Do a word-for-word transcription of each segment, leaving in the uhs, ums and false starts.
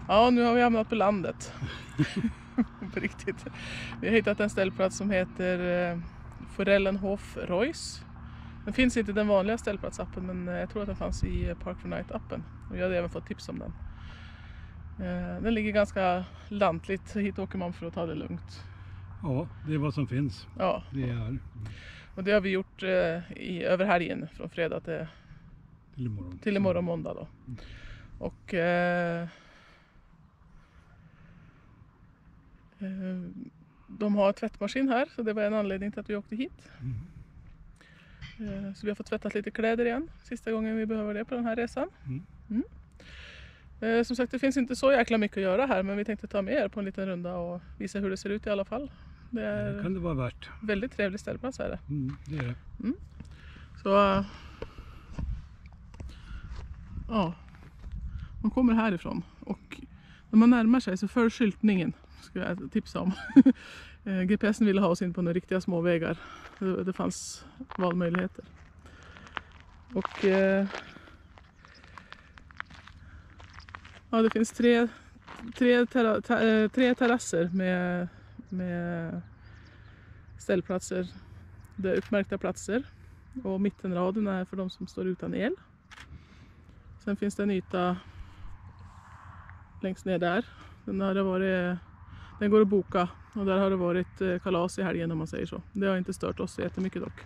Ja, nu har vi hamnat på landet. På riktigt. Vi har hittat en ställplats som heter eh, Forellenhof Reus. Den finns inte i den vanliga ställplatsappen, men jag tror att den fanns i Park for Night-appen. Och jag hade även fått tips om den. Eh, den ligger ganska lantligt. Hit åker man för att ta det lugnt. Ja, det är vad som finns. Ja. Det är. Och det har vi gjort eh, i, över helgen från fredag till, till imorgon. Till imorgon måndag då. Mm. Och eh, eh, de har tvättmaskin här, så det var en anledning till att vi åkte hit. Mm. Eh, så vi har fått tvättat lite kläder igen. Sista gången vi behöver det på den här resan. Mm. Mm. Eh, som sagt, det finns inte så jäkla mycket att göra här, men vi tänkte ta med er på en liten runda och visa hur det ser ut i alla fall. Det är Det kan det vara värt. väldigt trevlig ställplats är det. Mm, det är det. Mm. Så ja, man kommer härifrån och när man närmar sig så för skyltningen ska jag tipsa om. G P S'en ville ha oss in på några riktiga små vägar. Det, det fanns valmöjligheter. Och eh, ja, det finns tre tre, terra, ter, tre terrasser med med ställplatser. Det är uppmärkta platser och mittenraden är för de som står utan el. Sen finns det en yta längst ner där. Den, har det varit, den går att boka och där har det varit kalas i helgen om man säger så. Det har inte stört oss så jättemycket dock.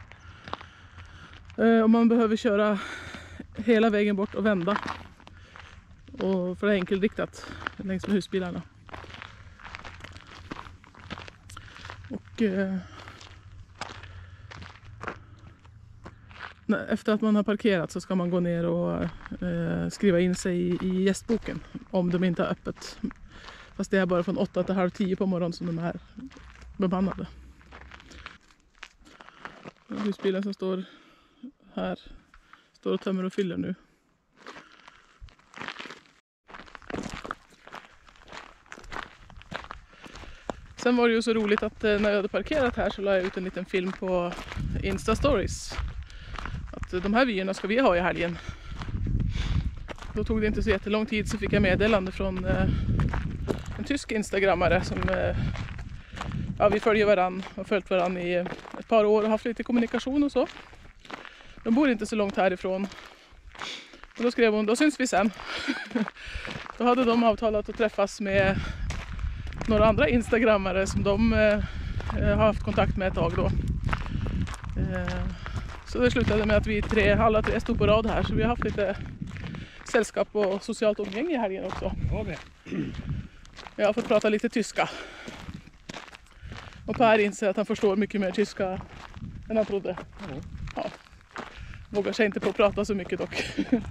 Om man behöver köra hela vägen bort och vända. Och för det är enkelriktat längs med husbilarna. Och eh, efter att man har parkerat så ska man gå ner och eh, skriva in sig i, i gästboken om de inte har öppet. Fast det är bara från åtta till halv tio på morgonen som de är bemannade. Husbilen som står här står och tömmer och fyller nu. Sen var det ju så roligt att när jag hade parkerat här så la jag ut en liten film på Insta Stories. Att de här vyerna ska vi ha i helgen. Då tog det inte så jättelång tid så fick jag meddelande från eh, en tysk instagrammare som eh, ja, vi följer varann och följt varann i ett par år och haft lite kommunikation och så. De bor inte så långt härifrån. Och då skrev hon, då syns vi sen. Då hade de avtalat att träffas med några andra instagrammare som de eh, har haft kontakt med ett tag då. Eh, så det slutade med att vi tre, alla tre stod på rad här, så vi har haft lite sällskap och socialt umgänge i helgen också. Okay. Jag har fått prata lite tyska. Och Per inser att han förstår mycket mer tyska än han trodde. Mm. Ja. Vågar sig inte på att prata så mycket dock.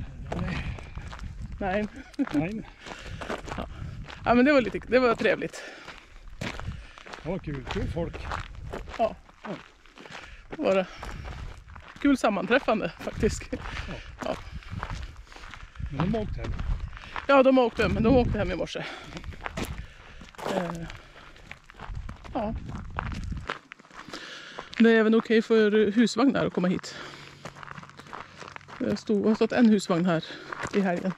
Nej. Nej. Ja. Ja, men det var lite, det var trevligt. Ja, kul. Kul folk. Ja. Det var det. Kul sammanträffande faktiskt. Ja. Ja. Men de har åkt hem. Ja, de åkte hem, men de åkte hem i morse. Eh. Ja. Det är även okej för husvagnar att komma hit. Det stod, har stått en husvagn här i helgen.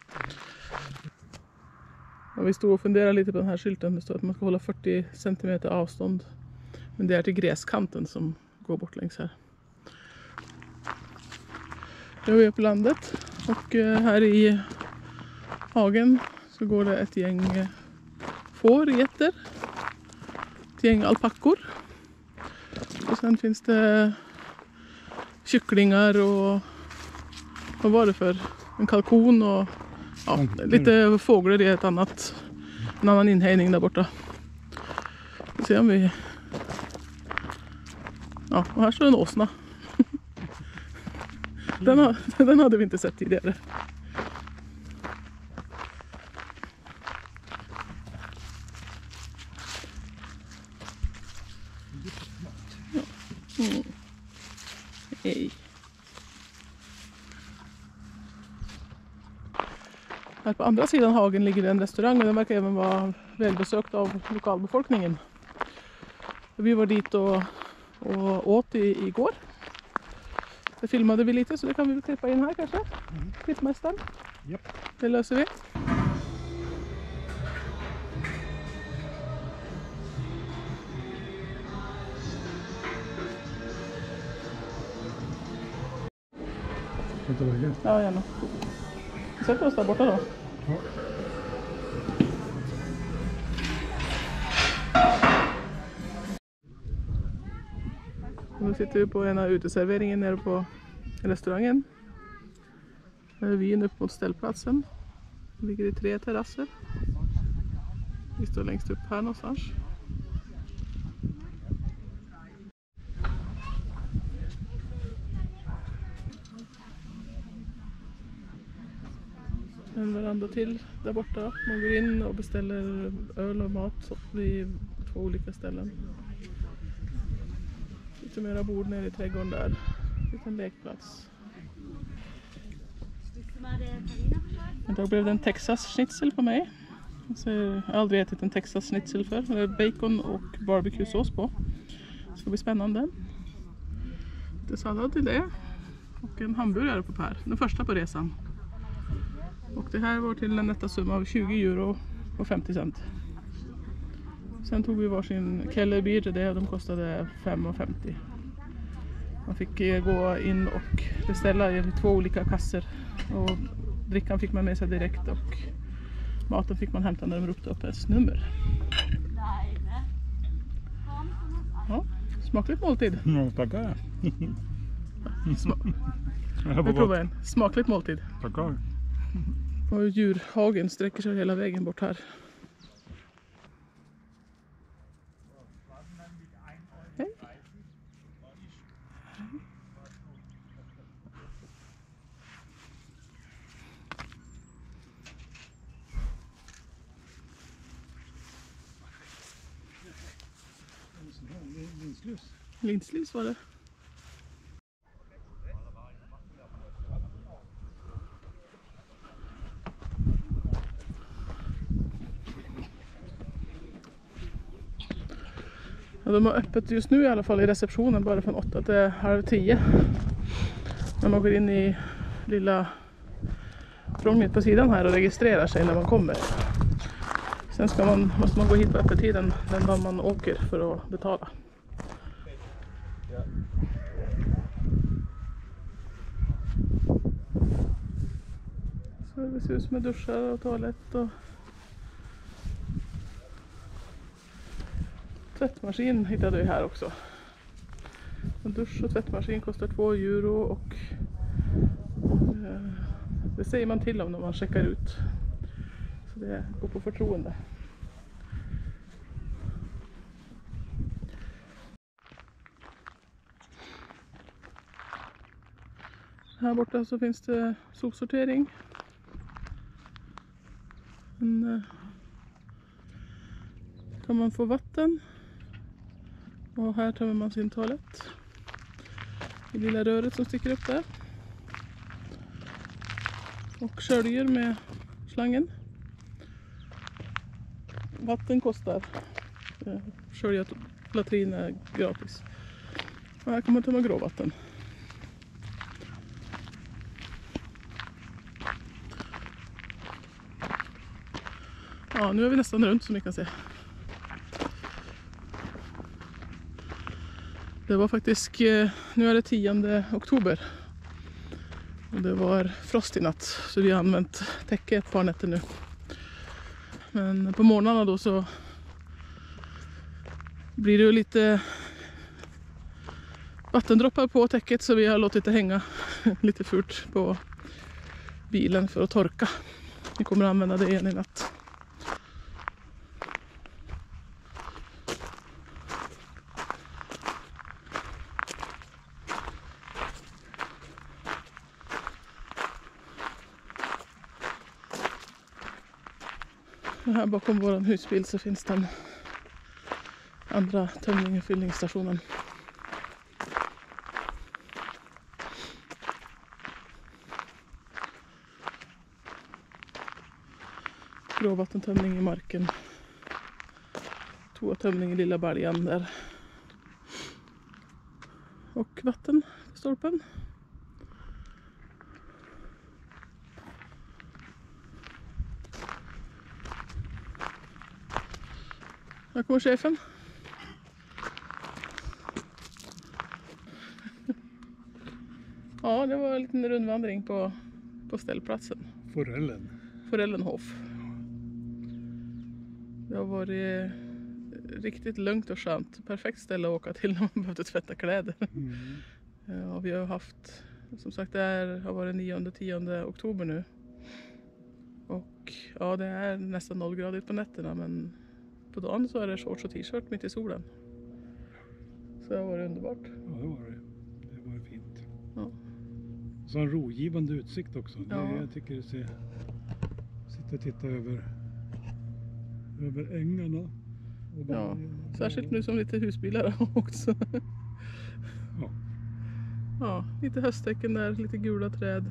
Och vi stod och funderade lite på den här skylten. Det står att man ska hålla fyrtio centimeter avstånd. Men det är till gräskanten som går bort längs här. Nu är vi på landet. Och här i hagen så går det ett gäng får, getter. Ett gäng alpackor. Och sen finns det kycklingar och vad var det för? En kalkon och ja, lite fåglar i ett annat, en annan inhägning där borta. Vi ser om vi... Ja, och här står en åsna. Den, har, den hade vi inte sett tidigare. Mm. Hej. Här på andra sidan hagen ligger det en restaurang och den verkar även vara välbesökt av lokalbefolkningen. Vi var dit och, och åt i, igår. Det filmade vi lite så det kan vi väl klippa in här kanske. Mm. Klippmästaren. Yep. Det löser vi. Inte läge. Ja, gärna. Vi sätter oss där borta då. Ja. Nu sitter vi på en av uteserveringen nere på restaurangen. Här är vyn upp mot ställplatsen. Det ligger i tre terrasser. Vi står längst upp här någonstans. En veranda till där borta. Man går in och beställer öl och mat vid två olika ställen. Lite mera bord nere i trädgården där. Liten lekplats. Idag blev det en Texas schnitzel på mig. Alltså, jag har aldrig ätit en Texas schnitzel för. Det är bacon och barbecue-sås på. Det ska bli spännande. Lite sallad till det. Och en hamburgare på Per. Den första på resan. Och det här var till en nätta summa av tjugo euro och femtio cent. Sen tog vi varsin kellerbier till det och de kostade fem femtio. Man fick gå in och beställa i två olika kasser. Och drickan fick man med sig direkt och maten fick man hämta när de ropte upp ett nummer. Ja, smakligt måltid. Ja, tackar. Sma- Vi provar en smakligt måltid. Tackar. Och djurhagen sträcker sig hela vägen bort här. Hej. Linslus. Linslus var det. Ja, de har öppet just nu i alla fall i receptionen bara från åtta till halv tio. När man går in i lilla prånget på sidan här och registrerar sig när man kommer. Sen ska man, måste man gå hit på öppettiden den dag man åker för att betala. Servicehus med duschar och toalett och tvättmaskin hittade vi här också. En dusch och tvättmaskin kostar två euro och eh, det säger man till om när man checkar ut. Så det går på förtroende. Här borta så finns det sopsortering. En, eh, kan man få vatten. Och här tömmer man sin toalett. I lilla röret som sticker upp där. Och sköljer med slangen. Vatten kostar. Skölja latrin är gratis. Och här kan man tömma gråvatten. Ja, nu är vi nästan runt som ni kan se. Det var faktiskt, nu är det tionde oktober. Och det var frost i natt så vi har använt täcke ett par nätter nu. Men på morgnarna då så blir det ju lite vattendroppar på täcket så vi har låtit det hänga lite fult på bilen för att torka. Vi kommer att använda det igen i natt. Här bakom vår husbil så finns den andra tömning- och fyllningsstationen. Gråvattentömning i marken. Toatömning i lilla baljan där. Och vatten på stolpen. Här kommer chefen. Ja, det var en liten rundvandring på, på ställplatsen. Forellen. Forellenhof. Det har varit riktigt lugnt och skönt. Perfekt ställe att åka till när man behövde tvätta kläder. Mm. Ja, vi har haft, som sagt det är, har varit nionde tionde oktober nu. Och ja, det är nästan nollgradigt på nätterna, men på dagen så är det shorts och t-shirt mitt i solen. Så det har varit underbart. Ja, det var det. Det var fint. Ja. Så en rogivande utsikt också. Det, Ja. jag tycker det ser... Sitta och titta över, över ängarna. Och Ja, särskilt nu som lite husbilar har åkt så. Ja. Ja, lite hösttäcken där, lite gula träd.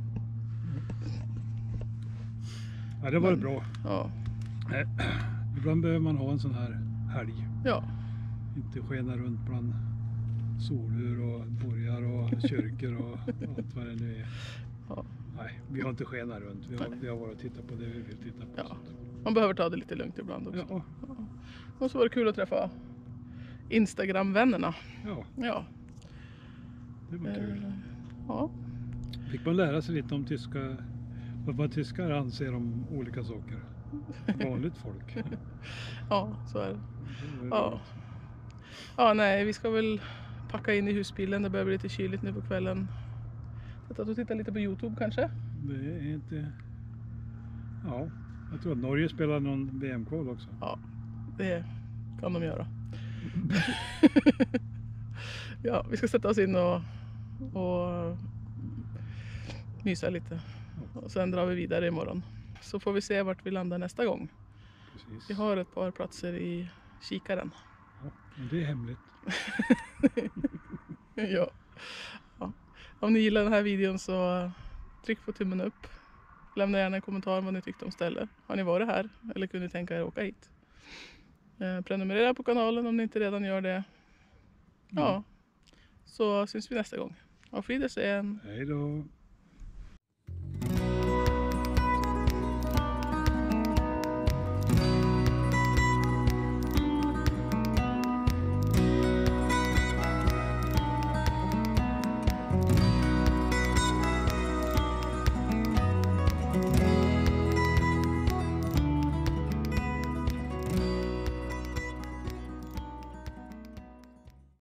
Ja, det var Men, bra. Ja, Ibland behöver man ha en sån här helg. ja, Inte skena runt bland solur och borgar och kyrkor och allt vad det nu är. ja. Nej, vi har inte skenat runt. Vi har, Nej. vi har varit och tittat på det vi vill titta på. Ja. Så att- Man behöver ta det lite lugnt ibland också. Ja, Och så var det kul att träffa Instagram-vännerna. ja, Ja. det var kul. Eh, Ja, Fick man lära sig lite om tyska, vad, vad tyskar anser om olika saker. Vanligt folk. ja, så är det. Det var- Ja. Ja, nej, vi ska väl packa in i husbilen. Det börjar bli lite kyligt nu på kvällen. Sätta och titta lite på YouTube kanske. Det är inte... Ja, jag tror att Norge spelar någon V M-kval också. Ja, det kan de göra. Ja, vi ska sätta oss in och, och mysa lite. Och sen drar vi vidare imorgon. Så får vi se vart vi landar nästa gång. Precis. Vi har ett par platser i kikaren. Ja, men det är hemligt. Ja. Ja. Om ni gillar den här videon så tryck på tummen upp. Lämna gärna en kommentar vad ni tyckte om stället. Har ni varit här eller kunde ni tänka er åka hit? Eh, prenumerera på kanalen om ni inte redan gör det. Ja, så syns vi nästa gång. Auf Wiedersehen! Hej då!